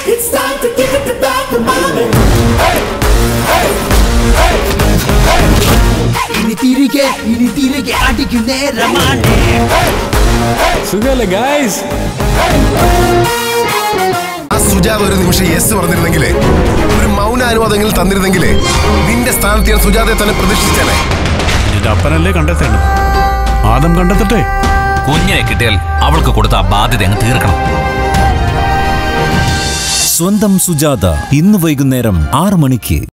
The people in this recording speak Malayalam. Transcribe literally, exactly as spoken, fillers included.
It's time to give it back to mommy. Hey, hey, hey, hey. Ini tirige, ini tirige adikune ramane. Sugale guys. ആ സുജാത ഒരു നിമിഷം യെസ് പറഞ്ഞിരുന്നെങ്കിലേ, ഒരു മൗന അനുവാദങ്ങൾ തന്നിരുന്നെങ്കിലേ, നിന്റെ സ്ഥാനത്ത് ഞാൻ സുജാതയെ തന്നെ പ്രതീക്ഷിച്ചേനെ. നിന്റെ അപ്പനല്ലേ കണ്ടെത്തേണ്ടത്, ആദം കണ്ടെത്തട്ടെ. കുഞ്ഞിനെ കിട്ടിയാൽ അവൾക്ക് കൊടുത്ത ബാധ്യത അങ്ങ് തീർക്കണം. സ്വന്തം സുജാത ഇന്ന് വൈകുന്നേരം ആറ് മണിക്ക്.